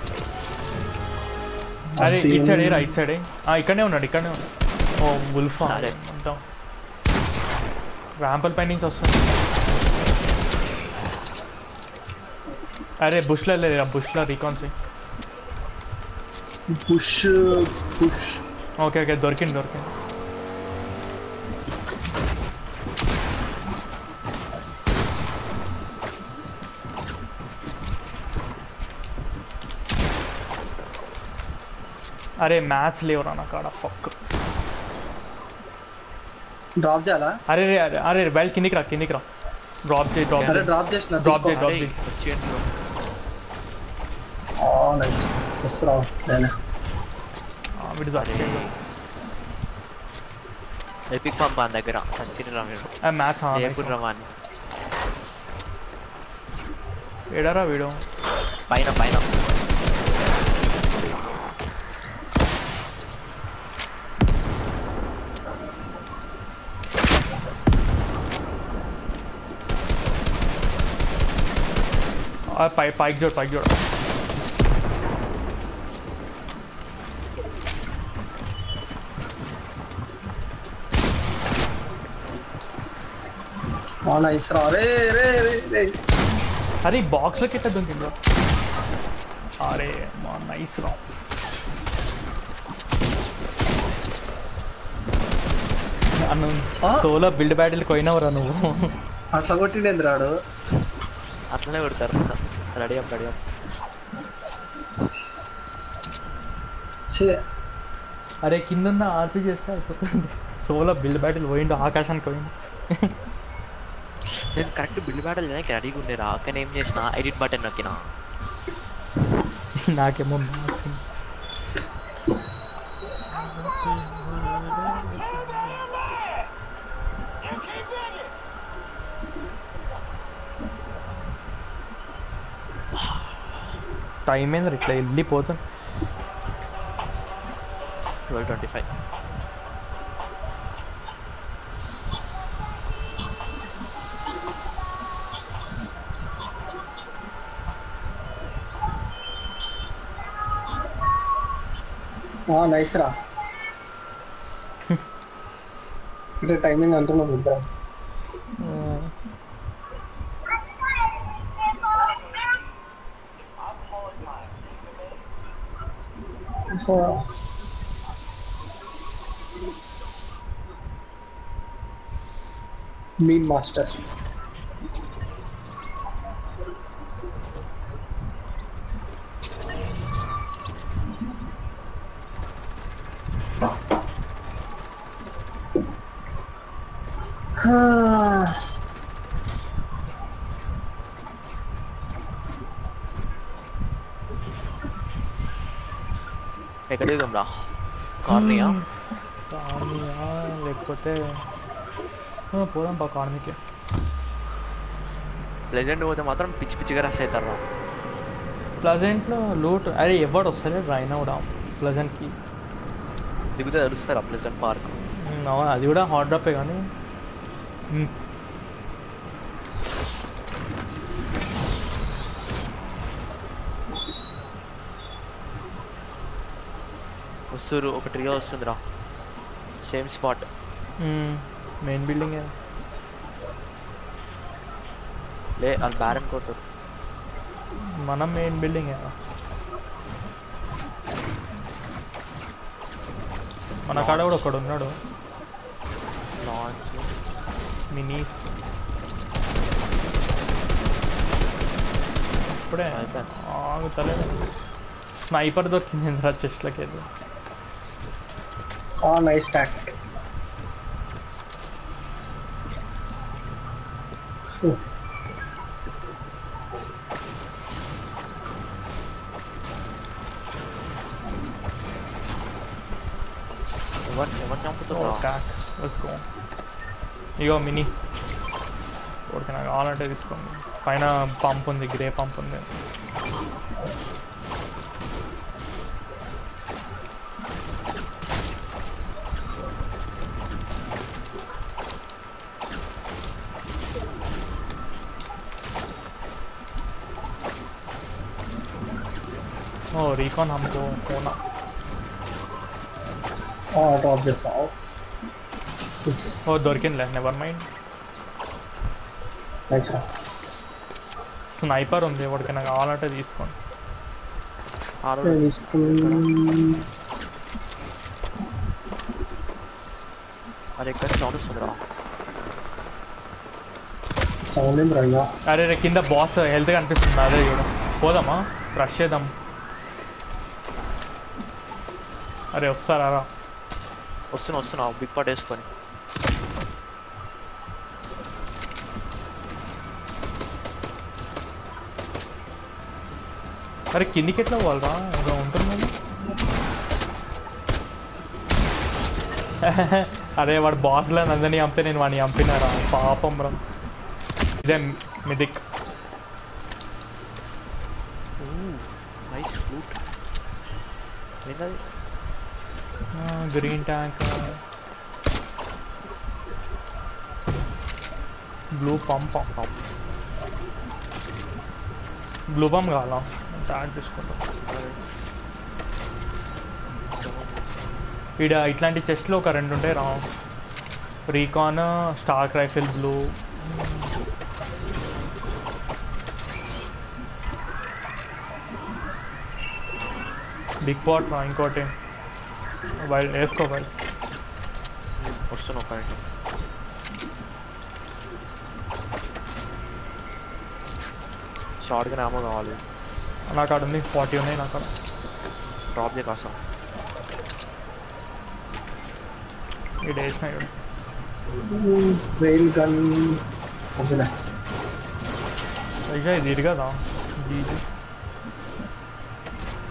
అరే ఇట్ సైడే ఇక్కడనే ఉన్నాడు ఓ వుల్ఫ్ అంటాం ర్యాంపల్ పై నుంచి వస్తుంది అరే బుష్లో లేదా బుష్లో రీకాన్స్ పుష్ ఓకే దొరికింది అరే మ్యాచ్ లేవురా నా కాడ ఫక్ డ్రాప్ చేయాలా అరే బయట కిందికి రా డ్రాప్ చేసిన నైస్ వస్తురా ఎపిక్ పంప్ మన దగ్గర మ్యాచ్ ఎప్పుడు రమాని ఏడారా వీడు పైన పైకి చూడు నైస్ రా రే అరే బాక్స్లోకి ఎట్లా దొరికింది అరే మా నైస్ రా సోలో బిల్డ్ బ్యాటిల్ పోయినవరా నువ్వు అట్లా కొట్టిండేంది రాడు అట్లనే పెడతారు రెడీ అరే కింద ఆర్పీ చేస్తే అయిపోతుంది సోలో బిల్డ్ బ్యాటిల్ పోయిండు ఆకాశానికి పోయిండు నేను కరెక్ట్ బిల్డ్ బ్యాటిల్ రెడీగా ఉండేరా కానీ ఏం చేసిన ఎడిట్ బటన్ నొక్కినా నాకేమో టైం ఏంది ఇట్లా వెళ్ళిపోతాను. 12:25. నైస్ రా. అంటే టైమింగ్ అంటున్నాం ఇద్దరం. Mean master. ఎక్కడ దిగుదాంరా? కార్నియా లేకపోతే పోదాం పా కార్మికే. ప్లెజెంట్ పోతే మాత్రం పిచ్చి పిచ్చిగా రష్ అవుతారా. ప్లజెంట్లో లూట్ అరే ఎవడు వస్తలేదు అయినా కూడా ప్లజెంట్కి దిగుతే తెలుస్తారా ప్లెజెంట్ పార్క్. అవును అది కూడా హాట్ డ్రాపే కానీ వస్తురు ఒక ట్రియో వస్తుందిరా సేమ్ స్పాట్. మెయిన్ బిల్డింగ్ లే అది బ్యారన్ కోట్. మనం మెయిన్ బిల్డింగ్ మన కాడ కూడా ఒకడు ఉన్నాడు లాంచ్ మినీ. ఇప్పుడే ఆగుతలేదు. స్నైపర్ దొరికింది ఇంద్రా చెస్ట్లకి వెళ్ళి. Nice tactic. ఎవరు చంపుతున్నా? ఇగో మినీ ఓకే నాకు కావాలంటే తీసుకోండి. పైన పంప్ ఉంది, గ్రే పంప్ ఉంది. ओ रिकॉन हमको होना ड्रॉप చేసావు. ఓ దొరికిందిలే నెవర్ మైండ్. నైస్ రా. స్నైపర్ ఉంది ఎవరికైనా కావాలంటే తీసుకోండి. అరే ఇక్కడ సౌండ్ వస్తుందిరా. సౌండ్ ఏం రాయ్యా? అరే రే కింద బాస్ హెల్త్ కనిపిస్తుంది. అదే చూడ పోదామా రష్ చేద్దాం. అరే వస్తారా? వస్తున్నా బిగ్ పాట్ వేసుకొని. అరే కిందికి ఎట్లా పోవాలరా? ఏదో ఉంటుంది. అరే వాడు బాస్లో నందని చంపితే నేను వాడిని చంపినారా పాపం రా. ఇదే మిదిక్. Nice loot. ఏంటది? Green tank, blue pump. Blue pump కావాలా? ట్యాంక్ తీసుకుంటాం. ఇక్కడ ఇట్లాంటి చెస్ట్లో ఒక 2 ఉంటాయి రా. Recon, stark rifle, blue. Big pot రా. ఇంకోటి వైల్ వేసుకో. వైల్ వస్తున్నా ఒక షార్ట్గా నామో కావాలి. నా కాడ ఉంది 40 ఉన్నాయి నా కాడ. డ్రాప్ చే కాస్త. ఈ డేస్ రైల్ గన్ వదిలే. ఇది కదా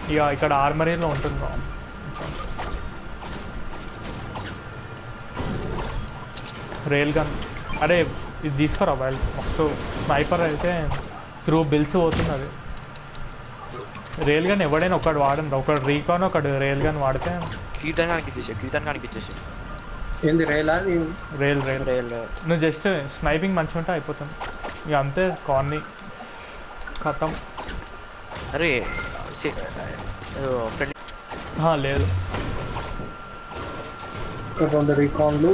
ఇక ఇక్కడ ఆర్మరీలో ఉంటుంది bro. రైల్ గన్ అరే ఇది తీసుకురా వైల్ మస్తు స్నైపర్ అయితే త్రూ బిల్స్ పోతున్నది. రైల్ గన్ ఎవడైనా ఒకటి వాడండి, ఒకటి రీకాన్ ఒకటి రైల్ గన్ వాడితే కీర్తనగానికి ఇచ్చేసి ఏంది రైలా రైల్ రైల్ నువ్వు జస్ట్ స్నైపింగ్ మంచిగా ఉంటే అయిపోతుంది ఇక అంతే. కార్ని ఖతం. అరే ఫ్రెండ్ లేదు రెండు రీకాన్లు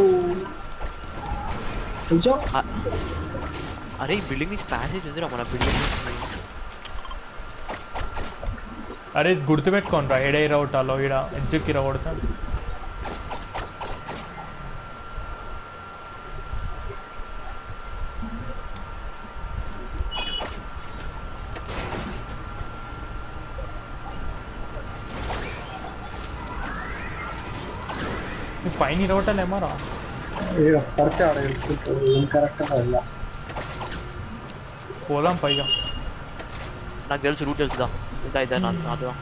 కొంచెం. అరే ఈ బిల్డింగ్ నుంచి ప్యాసేజ్ ఉందిరా మన బిల్డింగ్. అరే గుర్తుపెట్టుకోండి రా ఎడ ఇరవటాలో ఈడ ఎడ్జ్కి ఇరవడతా. పైన ఇరవటాలేమో రా పడితే ఆడ ఏం కరెక్ట్గా వెళ్ళా. పోదాం పైగా. నాకు తెలుసు రూట్ తెలుసుదా ఇదా నాతో.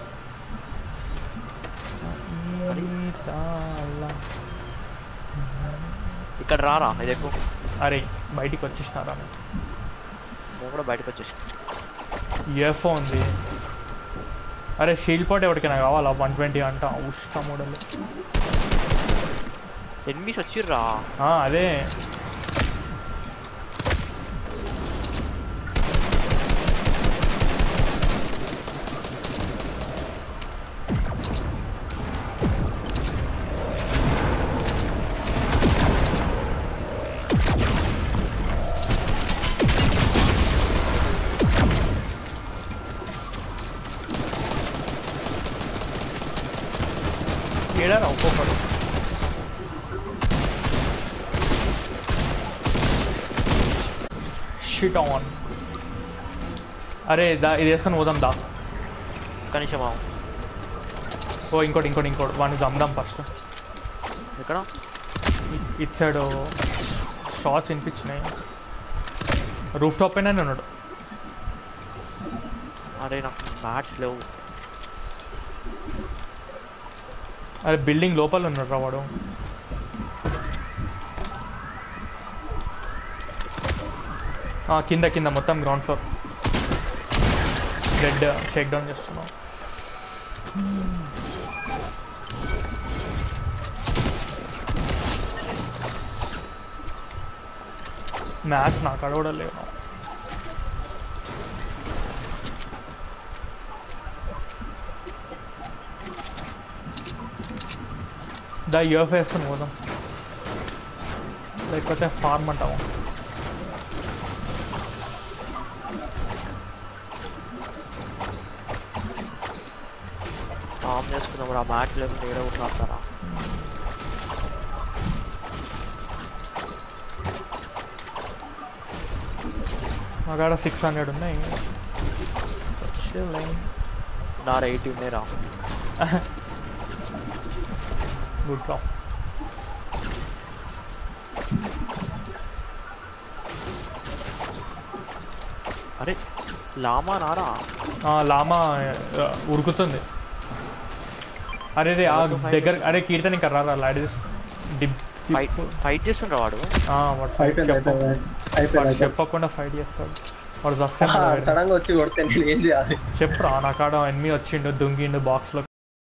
ఇక్కడ రారా ఇది ఎక్కువ. అరే బయటికి వచ్చేసినారా నేను కూడా బయటకు వచ్చేసి. యూఎఫ్ఓ ఉంది. అరే షీల్డ్ పాట్ ఎవరికైనా కావాలా 120 అంట ఉష్ట మోడల్. ఎనిమిస్ వచ్చిర్రా. అదే ఏడారా ఒక్కొక్కడు. Shit on. అరే ఇది వేసుకొని పోదాం దా. కనీసం ఇంకోటి వాడిని చందాం ఫస్ట్. ఎక్కడ ఇటు సైడ్ షార్ట్స్ వినిపించినాయి. రూఫ్ టాప్ అయినా ఉన్నాడు. అరే నాకు బ్యాట్స్ లేవు. అరే బిల్డింగ్ లోపల ఉన్నాడు రా వాడు. కింద మొత్తం ground floor. Dead shake down చేస్తున్నాం. మ్యాచ్ నాకు అడవడలేదు. దా యూఎఫ్ వేసుకొని పోదాం లేకపోతే ఫార్మ్ అంటాము. ఫామ్ చేసుకుందాం రా. మ్యాచ్ లేకుండా ఏదో ఒకటి రాస్తారా. మా కాడ 600 ఉన్నాయి. నా 80 ఉన్నాయి రా. గుడ్ రా. అరే లామా నారా. లామా ఉరుకుతుంది. అరే రే ఆ దగ్గర. అరే కీర్తన్ ఇంకా రారా లాడీస్ ఫైట్ చేస్తుండ్రా వాడు. చెప్పకుండా ఫైట్ చేస్తాడు వాడు. సడన్ గా వచ్చి కొడితే నేను ఏం చేయాలి చెప్పురా. నా కాడ ఎనిమి వచ్చిండు దుంగిండు బాక్స్ లో